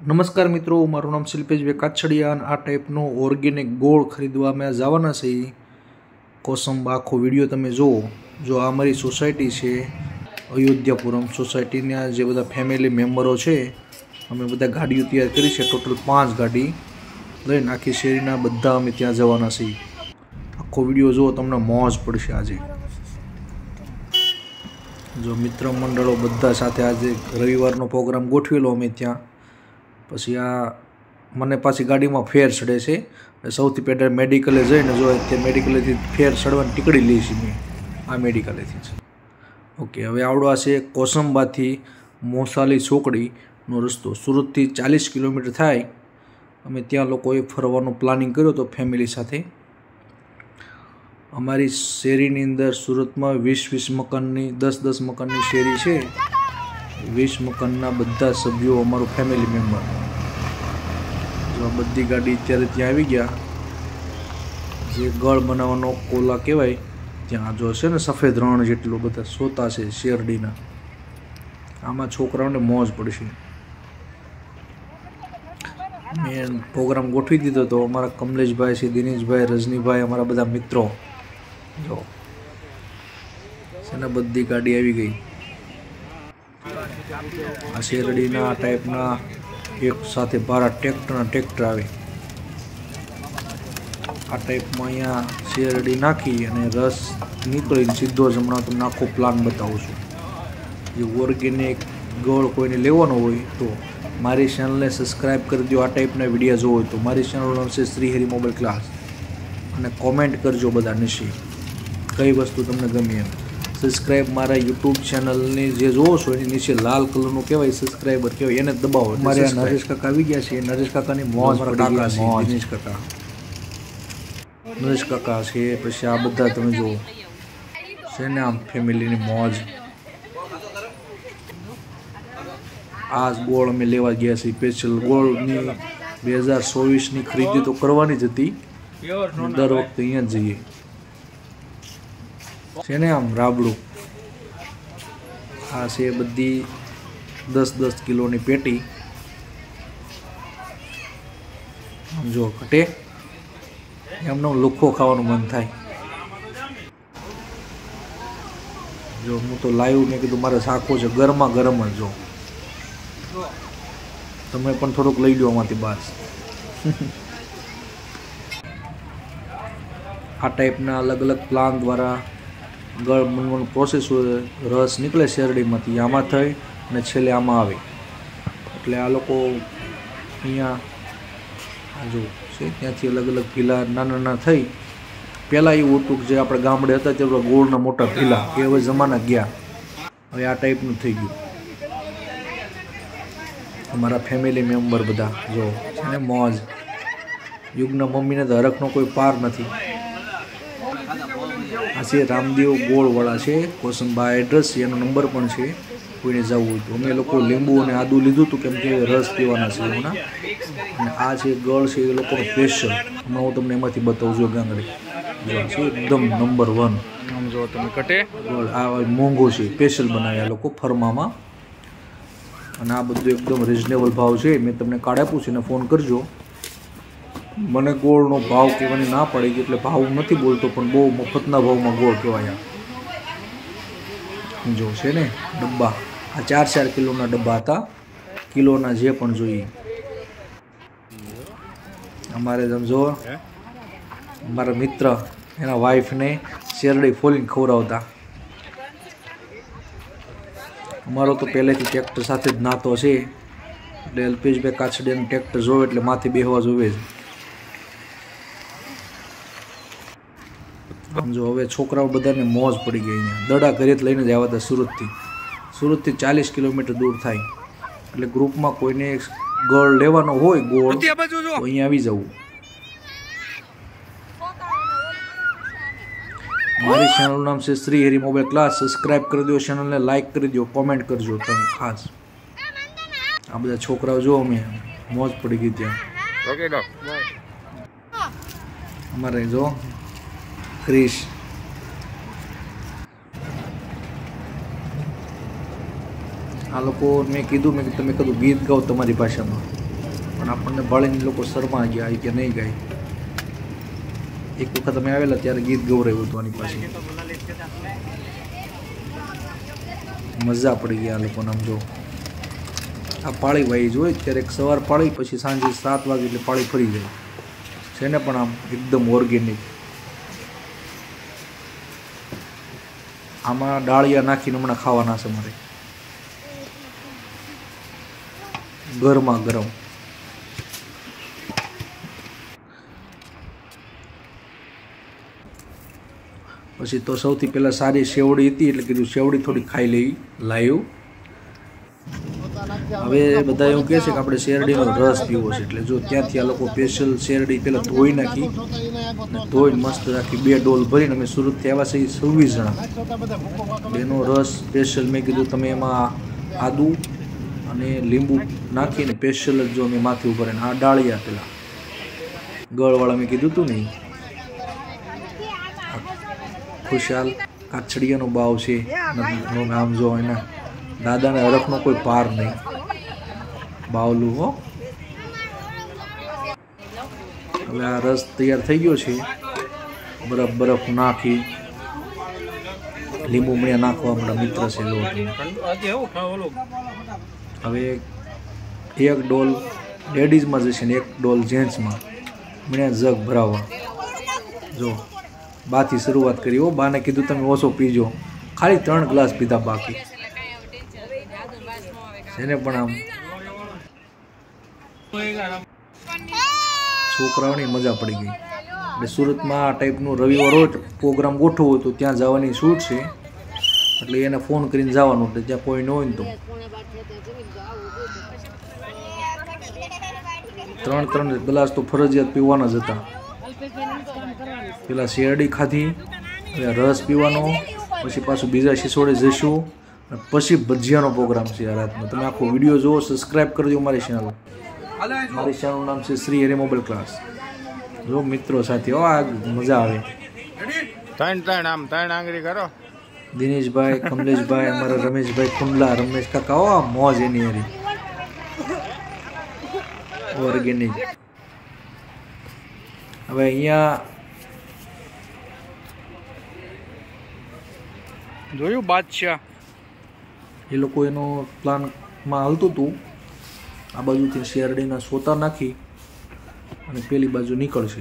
નમસ્કાર મિત્રો, મારું નામ શિલ્પેશભાઈ કાછડિયા અને આ ટાઈપનો ઓર્ગેનિક ગોળ ખરીદવા અમે જવાના છીએ કોસંબા. આખો વિડીયો તમે જુઓ. જો આ મારી સોસાયટી છે અયોધ્યાપુરમ સોસાયટીના જે બધા ફેમિલી મેમ્બરો છે, અમે બધા ગાડીઓ તૈયાર કરી છે. ટોટલ 5 ગાડી લઈને આખી શેરીના બધા અમે ત્યાં જવાના છીએ. આખો વિડીયો જુઓ, તમને મોજ પડશે. આજે જો મિત્ર મંડળો બધા સાથે આજે રવિવારનો પ્રોગ્રામ ગોઠવેલો અમે ત્યાં. પછી આ મને પાછી ગાડીમાં ફેર ચડે છે. સૌથી પહેલાં મેડિકલે જઈને જો તે મેડિકલેથી ફેર ચડવાની ટીકડી લઈશી મેં આ મેડિકલેથી જ. ઓકે, હવે આવડો આ છે કોસંબાથી મોસાલી ચોકડીનો રસ્તો. સુરતથી 40 કિલોમીટર થાય. અમે ત્યાં લોકોએ ફરવાનું પ્લાનિંગ કર્યો હતો ફેમિલી સાથે. અમારી શેરીની અંદર સુરતમાં 20 મકાનની 10 મકાનની શેરી છે. 20 મકાનના બધા સભ્યો અમારું ફેમિલી મેમ્બર. જો બધી ગાડી અત્યારે ત્યાં આવી ગયા. જે ગળ બનાવવાનો કોલા કહેવાય ત્યાં જો છે ને સફેદ રણ જેટલું બધા સોતા છે શેરડીના. આમાં છોકરાઓને મોજ પડશે. મેં પ્રોગ્રામ ગોઠવી દીધો હતો. અમારા કમલેશભાઈ છે, દિનેશભાઈ, રજનીભાઈ, અમારા બધા મિત્રો. જો છે ને બધી ગાડી આવી ગઈ. આ શેરડીના ટાઈપના એક સાથે ભારા ટ્રેક્ટર આવે. આ ટાઈપમાં અહીંયા શેરડી નાખી અને રસ નીકળીને સીધો જ હમણાં તમને આખો પ્લાન બતાવું છું. જે ઓર્ગેનિક ગોળ કોઈને લેવાનો હોય તો મારી ચેનલને સબસ્ક્રાઈબ કરી દો. આ ટાઈપના વિડીયો જોવો હોય તો મારી ચેનલનું નામ છે શ્રીહરિ મોબાઈલ ક્લાસ. અને કોમેન્ટ કરજો બધા નીચે કઈ વસ્તુ તમને ગમી એમ. સબસ્ક્રાઈબ મારા યુટ્યુબ ચેનલની જે જોવો છો એની નીચે લાલ કલરનું કહેવાય સબસ્ક્રાઈબર કહેવાય, એને દબાવો. મારે નરેશ કાકા આવી ગયા છે. નરેશ કાકાની મોજ કાકા છે. દિનેશ કાકા, નરેશ કાકા છે. પછી આ બધા તમે જુઓ છે ને આમ ફેમિલીની મોજ. આ ગોળ અમે લેવા ગયા છીએ સ્પેશિયલ. ગોળની 2024ની ખરીદી તો કરવાની જ હતી. દર વખતે અહીંયા જ જઈએ છે ને આમ રાબડું. આ છે બધી 10 કિલોની પેટી. આમ જો ઘટે એમને લુખો ખાવાનું મન થાય. જો હું તો લાવ્યું, મેં કીધું મારે શાકો છે ગરમા ગરમ જ. જો તમે પણ થોડુંક લઈ લો આમાંથી બસ. આ ટાઈપના અલગ અલગ પ્લાન દ્વારા ગળ બનવાનું પ્રોસેસ હોય. રસ નીકળે શેરડીમાંથી, આમાં થઈ અને છેલ્લે આમાં આવે. એટલે આ લોકો અહીંયા જો છે ત્યાંથી અલગ અલગ ભીલા નાના થઈ. પહેલાં એવું હતું કે જે આપણે ગામડે હતા ત્યારે ગોળના મોટા ભીલા, એ હવે જમાના ગયા. હવે આ ટાઈપનું થઈ ગયું. અમારા ફેમિલી મેમ્બર બધા જો છે ને મોજ. યુગના મમ્મીને તો હરખનો કોઈ પાર નથી. આ છે રામદેવ ગોળવાળા છે કોસંબા. એડ્રેસ છે, એનો નંબર પણ છે કોઈને જવું હોય તો. અમે લોકો લીંબુ અને આદુ લીધું હતું કેમ કે રસ પીવાના છે હમણાં. અને આ છે ગળ છે એ લોકોનો સ્પેશિયલ. હમણાં હું તમને એમાંથી બતાવું છું. ગાંગડી જો છે એકદમ નંબર 1. આમ જો તમે કટે ગળ. આ મોંઘો છે, સ્પેશિયલ બનાવ્યા લોકો ફરમામાં. અને આ બધું એકદમ રિઝનેબલ ભાવ છે. મેં તમને કાર્ડ આપ્યું છે ને ફોન કરજો. મને ગોળનો ભાવ કહેવાની ના પડે એટલે ભાવ નથી બોલતો, પણ બહુ મફતના ભાવમાં ગોળ કહેવાય. જો છે ને ડબ્બા, આ 4 કિલોના ડબ્બા હતા. કિલોના જે પણ જોઈએ. અમારે સમજો અમારા મિત્ર એના વાઈફને શેરડી ફોલીને ખવડાવતા. અમારો તો પહેલેથી ટ્રેક્ટર સાથે જ નાતો છે એટલે અલ્પેશભાઈ કાછડિયાનું ટ્રેક્ટર જોવે એટલે માથે બેહવા જોવે જ. જો હવે છોકરાઓ બધાને મોજ પડી ગઈ. અહીંયા દડા ઘરે લઈને જ આવ્યા હતા સુરતથી 40 કિલોમીટર દૂર થાય. એટલે ગ્રુપમાં કોઈને ગોળ લેવાનો હોય ગોળ તો અહીંયા આવી જવું. મારી ચેનલનું નામ છે શ્રીહરિ મોબાઈલ ક્લાસ. સબસ્ક્રાઈબ કરી દો, ચેનલને લાઈક કરી દો, કોમેન્ટ કરજો તમે ખાસ. આ બધા છોકરાઓ જો અમે મોજ પડી ગઈ ત્યાં. અમારે જો ક્રિશ, આ લોકો મેં કીધું તમે કીધું ગીત ગાઓ તમારી ભાષામાં. પણ આપણને ભાળીને લોકો શરમા ગયા કે નહીં ગાય. એક વખત અમે આવેલા ત્યારે ગીત ગૌરાયું હતું આની પાસે. મજા પડી ગયા આ લોકોને. આમ જો આ પાળી વાઈ જોઈએ ત્યારે એક સવાર પાળી, પછી સાંજે 7 વાગે એટલે પાળી ફરી જાય છે ને. પણ આમ એકદમ ઓર્ગેનિક. આમાં ડાળિયા નાખીને હમણાં ખાવાના છે મારે, ગરમા ગરમ. પછી તો સૌથી પહેલાં સારી શેવડી હતી એટલે કીધું શેવડી થોડી ખાઈ લઈ લાવ્યું. હવે બધા એવું કહે છે કે આપણે શેરડીનો રસ પીવો છે, એટલે જો ત્યાંથી આ લોકો સ્પેશિયલ શેરડી પહેલાં ધોઈ નાખી, ધોઈને મસ્ત રાખી 2 ડોલ ભરીને અમે સુરતથી આવ્યા છે 26 જણા. બેનો રસ સ્પેશિયલ મેં કીધું તમે એમાં આદુ અને લીંબુ નાખીને સ્પેશિયલ જ જો મેં માથે ઉપર ને આ ડાળિયા પેલા ગળવાળા મેં કીધું હતું નહીં. ખુશાલ કાછડિયાનો બાવ છે, આમ જો એના દાદાને હરખનો કોઈ પાર નહીં. બાવલું હો. હવે આ રસ તૈયાર થઈ ગયો છે. બરફ નાખી લીંબુ મણિયા નાખવા આપણા મિત્ર છે લોટ. હવે 1 ડોલ લેડીઝમાં જશે ને 1 ડોલ જેન્ટ્સમાં મણિયા જગ ભરાવવા. જો બાથી શરૂઆત કરી. હો બાને કીધું તમે ઓછો પીજો, ખાલી 3 ગ્લાસ પીધા બાકી એને. પણ આમ છોકરાઓની મજા પડી ગઈ. એટલે સુરતમાં આ ટાઈપનું રવિવાર હોય પ્રોગ્રામ ગોઠવવો હોય તો ત્યાં જવાની છૂટ છે, એટલે એને ફોન કરીને જવાનું, એટલે ત્યાં કોઈ ન હોય ને તો 3 ગ્લાસ તો ફરજિયાત પીવાના જ હતા. પેલા શેરડી ખાધી, હવે રસ પીવાનો, પછી પાછું બીજા શિસોડે જઈશું, પછી ભજીયાનો પ્રોગ્રામ છે આ રાતનો. તમે આખો વિડીયો જુઓ, સબસ્ક્રાઈબ કરજો મારી ચેનલ. મારી ચેનલનું નામ છે શ્રી હરિ મોબાઈલ ક્લાસ. જો મિત્રો સાથે આ મજા આવે. 3 આંગળી કરો. દિનેશભાઈ, કમલેશભાઈ, અમારા રમેશભાઈ કુંડલા, રમેશ કાકા, ઓ મોજ એની હરી ઓર્ગેનિક. હવે અહીંયા જોયું બાદશાહ એ લોકો એનો પ્લાનમાં હાલતું હતું. આ બાજુથી શેરડીના સોતા નાખી અને પેલી બાજુ નીકળશે.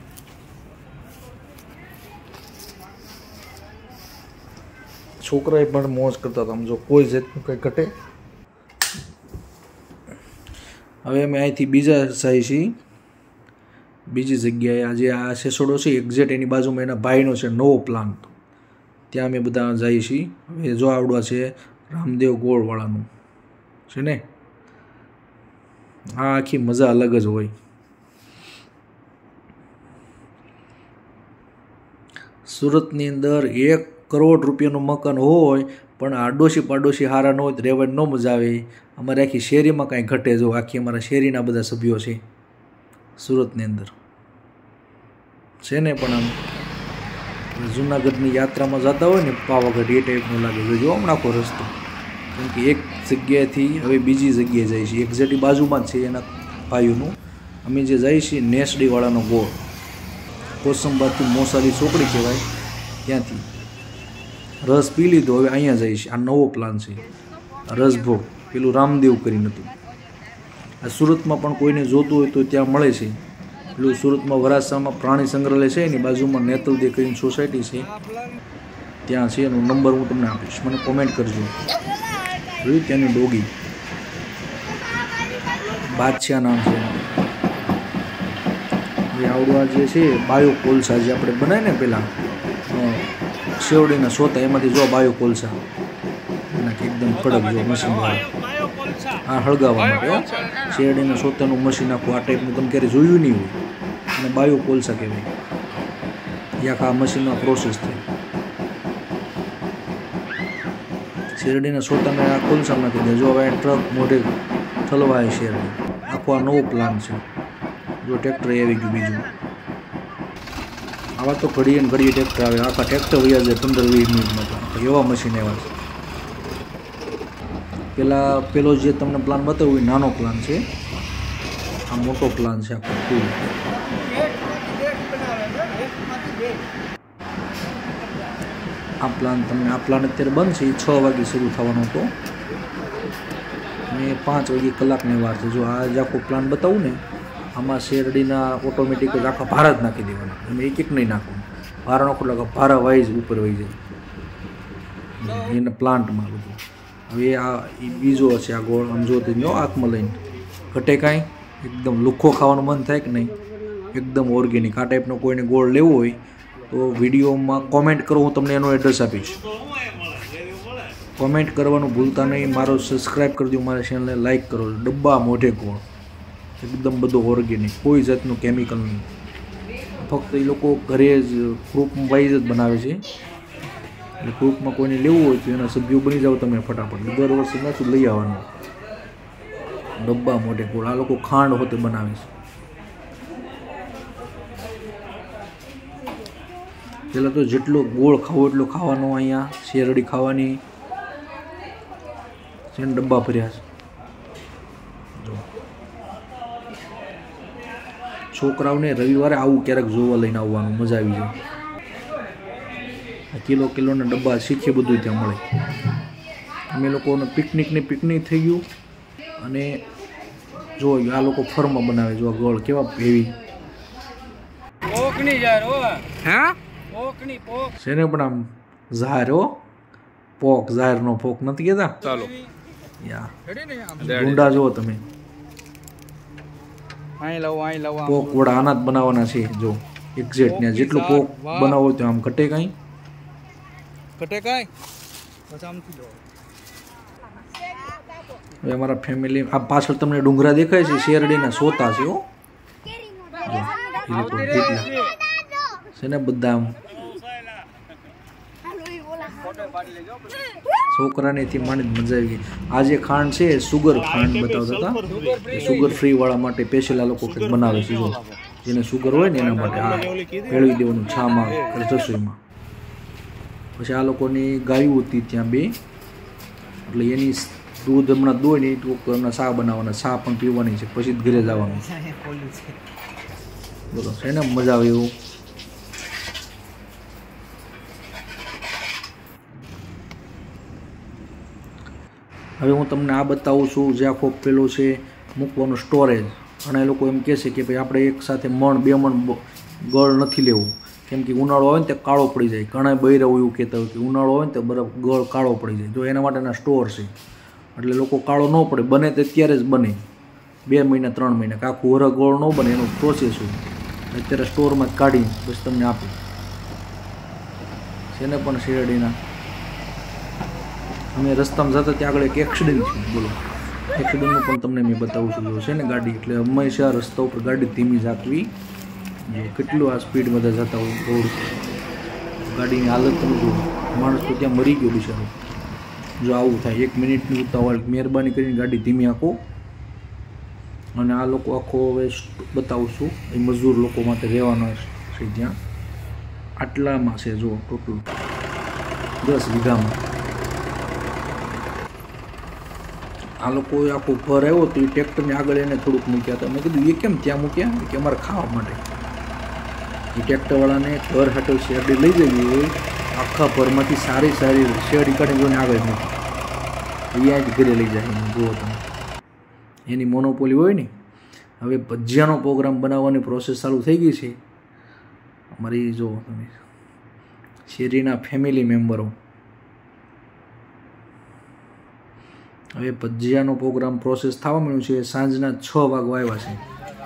છોકરાએ પણ મોજ કરતા હતા. જો કોઈ જાતનું કંઈ ઘટે. હવે અમે અહીંથી બીજા જાય છીએ બીજી જગ્યાએ. આજે આ સેસોડો છે એક્ઝેક્ટ એની બાજુમાં એના ભાઈનો છે નવો પ્લાન્ટ, ત્યાં અમે બધા જઈએ છીએ. હવે જો આવડવા છે રામદેવ ગોળવાળાનું છે ને. આ આખી મજા અલગ જ હોય. સુરતની અંદર 1 કરોડ રૂપિયાનું મકાન હોય પણ આડોશી પાડોશી હારા ન હોય તો રહેવાની ન મજા આવે. અમારે આખી શેરીમાં કાંઈ ઘટે. જો આખી અમારા શેરીના બધા સભ્યો છે સુરતની અંદર છે ને. પણ આમ જૂનાગઢની યાત્રામાં જતા હોય ને પાવાગઢ એ ટાઈપનું લાગે. જો હમણાં આખો રસ્તો, કેમ કે એક જગ્યાએથી હવે બીજી જગ્યાએ જાય છે. એક્ઝેક્ટલી બાજુમાં જ છે એના ભાઈઓનું. અમે જે જઈએ છીએ નેસડીવાળાનો ગોળ, કોસંબાથી મોસાલી ચોકડી કહેવાય, ત્યાંથી રસ પી લીધો. હવે અહીંયા જઈએ છીએ. આ નવો પ્લાન છે રસભોગ. પેલું રામદેવ કરીને હતું. આ સુરતમાં પણ કોઈને જોતું હોય તો ત્યાં મળે છે. પેલું સુરતમાં વરાછામાં પ્રાણી સંગ્રહાલય છે, એની બાજુમાં નેતલદે કરીને સોસાયટી છે, ત્યાં છે. એનો નંબર હું તમને આપીશ, મને કોમેન્ટ કરજો. જોયું ત્યાંની ડોગી બાદશાહ નામ છે. એ આવડવા જે છે બાયો કોલસા જે આપણે બનાવીએ ને પહેલાં શેવડીના સોતા, એમાંથી જો બાયો કોલસા એનાથી એકદમ કડક જો મશીન આ હળગાવવા માટે શેરડીના સોતાનું મશીન આખું આ ટાઈપનું તમે ક્યારે જોયું નહીં હોય. અને બાયો કોલસા કહેવાય. આખા મશીનમાં પ્રોસેસ થાય. શેરડીના સોતાને આ કોલસા નાખી દે. જો હવે ટ્રક મોઢે ઠલવાય શેરડી. આખો આ નવો પ્લાન છે. જો ટ્રેક્ટર આવી ગયું બીજું. આવા તો ઘડીએ ને ઘડીએ ટ્રેક્ટર આવે. આખા ટ્રેક્ટર વયા જાય 15-20 મિનિટમાં. તો એવા મશીન આવ્યા છે. પેલો જે તમને પ્લાન બતાવ્યું એ નાનો પ્લાન છે. આ મોટો પ્લાન છે આખો ફૂલ. આ પ્લાન અત્યારે બંધ છે. 6 વાગે શરૂ થવાનો હતો અને 5 વાગે કલાકની વાર છે. જો આ જ આખો પ્લાન બતાવું ને, આમાં શેરડીના ઓટોમેટિક જ આખા ભારા જ નાખી દેવાના. એમ એક નહીં નાખવાનું. ભારા નાખો એટલે ભારા વાઇઝ ઉપર વહી જાય એના પ્લાન્ટમાં બધું. હવે આ બીજો છે આ ગોળ. આમ જો તમે આંખમાં લઈને ઘટે કાંઈ, એકદમ લુખ્ખો ખાવાનું મન થાય કે નહીં, એકદમ ઓર્ગેનિક. આ ટાઈપનો કોઈને ગોળ લેવો હોય તો વિડીયોમાં કોમેન્ટ કરો, હું તમને એનો એડ્રેસ આપીશ. કોમેન્ટ કરવાનું ભૂલતા નહીં. મારો સબસ્ક્રાઈબ કરજો, મારા ચેનલને લાઈક કરો. ડબ્બા મોઢે ગોળ, એકદમ બધું ઓર્ગેનિક, કોઈ જાતનું કેમિકલ નહીં. ફક્ત એ લોકો ઘરે જ ગ્રુપ વાઇઝ જ બનાવે છે. એટલે ગ્રુપમાં કોઈને લેવું હોય તો એના સભ્યો બની જાઓ તમે ફટાફટ. દર વર્ષે નથી લઈ આવવાનું. ડબ્બા મોઢે ગોળ. આ લોકો ખાંડ હોતે બનાવે છે. પહેલાં તો જેટલો ગોળ ખાવો એટલો ખાવાનો. અહીંયા શેરડી ખાવાની છે ને ડબ્બા ભર્યા છે. જો છોકરાઓને રવિવારે આવું ક્યારેક જોવા લઈને આવવાનું, મજા આવી જાય. કિલોના ડબ્બા શીખે બધું ત્યાં મળે. અમે લોકોને પિકનિક થઈ ગયું. અને જો આ લોકો ફરમાં બનાવે. જો ગોળ કેવા હેવી છે ને, પણ આમ ઝાર હો, પોક ઝારનો પોક નથી કહેતા. ચાલો ગુંડા જુઓ તમે. પોક વડા આના જ બનાવવાના છે. જો એક્ઝેક્ટ ને જેટલું પોક બનાવો તો આમ ઘટે કાંઈ. હવે અમારા ફેમિલી આ પાછળ તમને ડુંગરા દેખાય છે, શેરડીના સોતા છે. હો છે ને બધા આમ છોકરાને થી માંડી મજા આવી ગઈ. આ જે ખાંડ છે સુગર ખાંડ બતાવતા હતા. સુગર ફ્રી વાળા માટે સ્પેશિયલ આ લોકો કંઈક બનાવે છે. જો જેને સુગર હોય ને એના માટે આ ભેળવી દેવાનું છામાં રસોઈમાં. પછી આ લોકોની ગાયું હતી ત્યાં 2, એટલે એની દૂધ હમણાં દોઈ ને એના ચા બનાવવાના, ચા પણ પીવાની છે, પછી જ ઘરે જવાનું. બોલો છે ને મજા આવે એવું. હવે હું તમને આ બતાવું છું જે આખો પેલો છે મૂકવાનો સ્ટોરેજ. ઘણા લોકો એમ કહે છે કે ભાઈ આપણે એક સાથે 1-2 મણ ગળ નથી લેવું, કેમ કે ઉનાળો આવે ને તે કાળો પડી જાય. ઘણા બૈરા એવું કહેતા હોય કે ઉનાળો આવે ને તો બરફ ગળ કાળો પડી જાય. જો એના માટેના સ્ટોર છે, એટલે લોકો કાળો ન પડે. બને તે ત્યારે જ બને, 2 મહિના 3 મહિના. આખું વરસ ગોળ ન બને એનું પ્રોસેસ હોય. અત્યારે સ્ટોરમાં કાઢી બસ તમને આપી છે ને. પણ શેરડીના અમે રસ્તામાં જતા ત્યાં આગળ એક એક્સિડન્ટ છે. બોલો એક્સિડન્ટનું પણ તમને મેં બતાવું છું. છે ને ગાડી, એટલે હંમેશા રસ્તા ઉપર ગાડી ધીમી રાખવી. કેટલું આ સ્પીડ બધા જતા હોય રોડ. ગાડીની હાલત તમે જુઓ. માણસ તો ત્યાં મરી ગયો બિચારો. જો આવું થાય 1 મિનિટની ઉતાવળ, મહેરબાની કરીને ગાડી ધીમી આંકો. અને આ લોકો આખો હવે બતાવું છું એ મજૂર લોકો માટે રહેવાના છે ત્યાં. આટલામાં છે જો ટોટલ 10 વીઘામાં. આ લોકોએ આખો ઘર આવ્યો તો એ ટ્રેક્ટરની આગળ એને થોડુંક મૂક્યા હતા. મેં કીધું એ કેમ ત્યાં મૂક્યા? કે અમારે ખાવા માટે. એ ટ્રેક્ટરવાળાને ઘર હાટલ શેરડી લઈ જવી હોય, આખા ઘરમાંથી સારી શેરડી કાઢીને જોઈને આગળ મૂકી અહીંયા જ ઘરે લઈ જાય. જુઓ તમે, એની મોનોપોલી હોય ને. હવે ભજીયાનો પ્રોગ્રામ બનાવવાની પ્રોસેસ ચાલુ થઈ ગઈ છે અમારી. જો તમે શેરીના ફેમિલી મેમ્બરો. હવે ભજીયાનો પ્રોગ્રામ પ્રોસેસ થવા મળ્યું છે. સાંજના 6 વાગવા આવ્યા છે.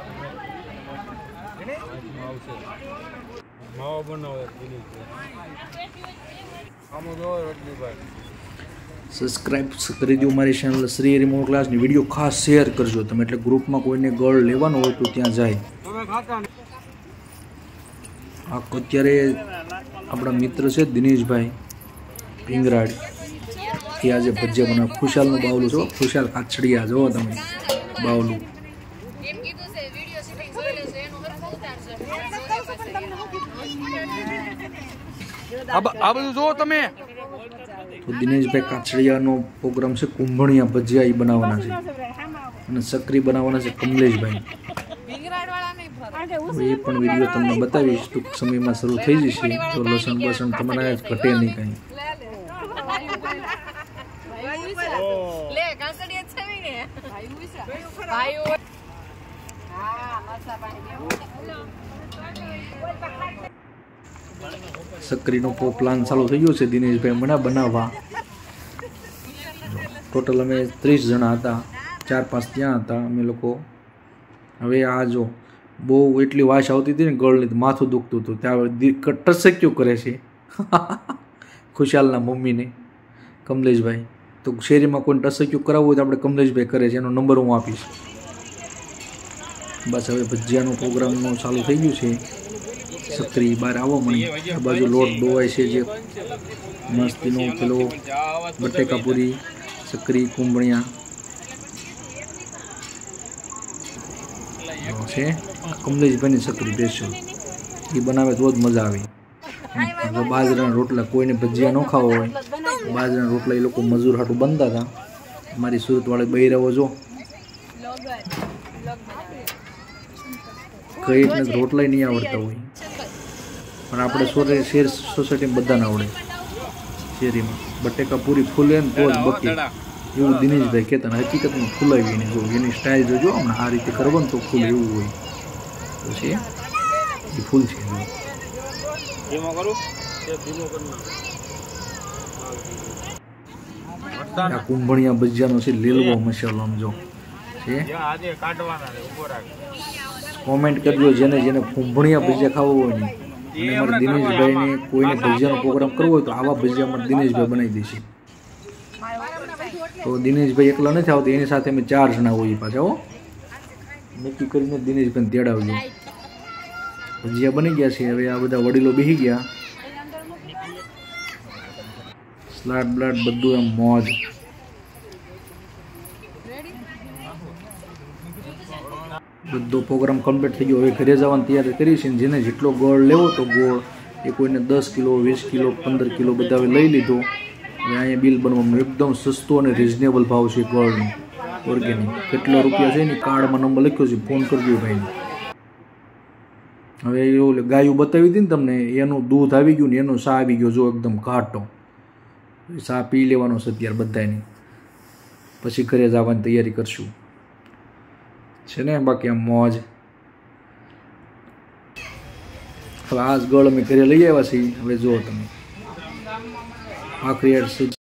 સબસ્ક્રાઈબ કરી દો મારી ચેનલ શ્રી રિમોટ ક્લાસની. વિડીયો ખાસ શેર કરજો તમે, એટલે ગ્રુપમાં કોઈને ગળ લેવાનો હોય તો ત્યાં જાય. અત્યારે આપણા મિત્ર છે દિનેશભાઈ પિંગરાડ, એ આજે ભજીયા બનાવે. ખુશાલનું બાવલું છો, ખુશાલ કાછડિયા જુઓ તમે બાવલું. આ બધું જુઓ તમે. તો દિનેશભાઈ કાછડિયાનો પ્રોગ્રામ છે. કુંભણિયા ભજીયા એ બનાવવાના છે. અને સક્રી બનાવવાના છે કમલેશભાઈ. એ પણ વિડીયો તમને બતાવીશ, ટૂંક સમયમાં શરૂ થઈ જશે. તો લસણ બસણ તમારે ઘટે નહીં કાંઈ. સક્રીનો પ્લાન ચાલુ થઈ ગયો છે દિનેશભાઈ મને બનાવવા. ટોટલ અમે 30 જણા હતા, 4-5 ત્યાં હતા અમે લોકો. હવે આ જો બહુ એટલી વાસ આવતી હતી ને ગળની, માથું દુખતું હતું. ત્યાં ટસક્યું કરે છે ખુશાલના મમ્મીને કમલેશભાઈ. તો શેરીમાં કોઈ ટસક્યું કરાવવું હોય તો આપણે કમલેશભાઈ કરે છે, એનો નંબર હું આપીશ. બસ હવે ભજીયાનો પ્રોગ્રામનું ચાલુ થઈ ગયું છે. સક્રી બહાર આવવા મળી. આ બાજુ લોટ ડોવાય છે, જે મસ્તીનો પેલો બટેકા પૂરી, સક્રી, કુંભણિયા છે. કમલેશભાઈની સક્રી સ્પેશિયલ એ બનાવે તો જ મજા આવે. બાજરાના રોટલા, કોઈને ભજીયા ન ખાવા હોય, બાજરાના રોટલા એ લોકો મજૂર હાટું બનતા હતા. મારી સુરતવાળી બૈરાવો જો કઈ રીતના રોટલા નહીં આવડતા હોય, પણ આપણે શેર સોસાયટીમાં બધાને આવડે. શેરીમાં બટેકા પૂરી ફૂલે ને તો જ બકે, એવું દિનેશભાઈ કહેતા. હકીકતમાં ફૂલાવી ને જો એની સ્ટાઇલ જોજો, હમણાં આ રીતે કરવાનું તો ફૂલ એવું હોય. તો છે એ ફૂલ છે. આ કુંભણિયા ભજીયાનો છે લીલવો મસાલો આમ જો છે. કોમેન્ટ કરજો જેને જેને કુંભણિયા ભજીયા ખાવા હોય ને. અને અમારા દિનેશભાઈને કોઈને ભજીયાનો પ્રોગ્રામ કરવો હોય તો આવા ભજીયા અમારા દિનેશભાઈ બનાવી દેશે. તો દિનેશભાઈ એકલા નથી આવતા, એની સાથે અમે 4 જણા હોઈએ પાછા. હો નક્કી કરીને દિનેશભાઈને તેડાવજો. ભજીયા બની ગયા છે. હવે આ બધા વડીલો બેસી ગયા. સ્લાડ બ્લાડ બધું એમ મોજ. બધો પ્રોગ્રામ કમ્પ્લીટ થઈ ગયો. હવે ઘરે જવાની તૈયારી કરી છે. જેને જેટલો ગોળ લેવો તો ગોળ એ કોઈને 10 કિલો, 20 કિલો, 15 કિલો બધા લઈ લીધો. હવે અહીંયા બિલ બનવાનું એકદમ સસ્તો અને રિઝનેબલ ભાવ છે ગોળનો, ઓર્ગેનિક. કેટલા રૂપિયા છે એની કાર્ડમાં નંબર લખ્યો છે, ફોન કરજો ભાઈને. હવે એવું ગાયું બતાવી હતી ને તમને, એનું દૂધ આવી ગયું ને એનો સા આવી ગયો જો એકદમ ઘાટો. સા પી લેવાનો છે અત્યારે બધાની, પછી ઘરે જવાની તૈયારી કરશું છે ને. બાકી આમ મોજ. હવે આ જ ગળ અમે ઘરે લઈ આવ્યા છીએ. હવે જુઓ તમે આખરી